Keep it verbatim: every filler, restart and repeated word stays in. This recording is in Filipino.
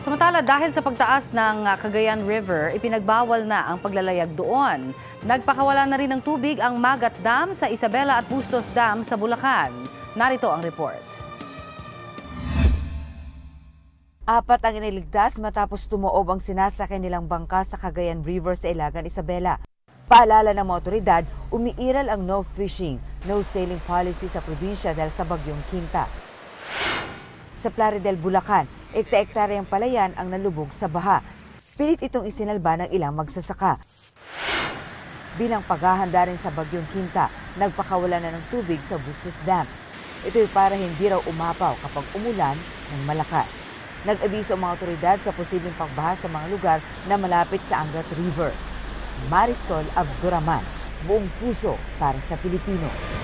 Samantala, dahil sa pagtaas ng Cagayan River, ipinagbawal na ang paglalayag doon. Nagpakawala na rin ng tubig ang Magat Dam sa Isabela at Bustos Dam sa Bulacan. Narito ang report. Apat ang iniligtas matapos tumaob ang sinasakyan nilang bangka sa Cagayan River sa Ilagan, Isabela. Paalala ng mga otoridad, umiiral ang no fishing, no sailing policy sa probinsya dahil sa bagyong Quinta. Sa Plaridel, Bulacan, ekta-ektaryang palayan ang nalubog sa baha. Pilit itong isinalba ng ilang magsasaka. Bilang paghahanda rin sa bagyong Quinta, nagpakawala na ng tubig sa Bustos Dam. Ito'y para hindi raw umapaw kapag umulan ng malakas. Nag-abiso ang mga otoridad sa posibleng pagbaha sa mga lugar na malapit sa Angat River. Marisol Abduraman, buong puso para sa Pilipino.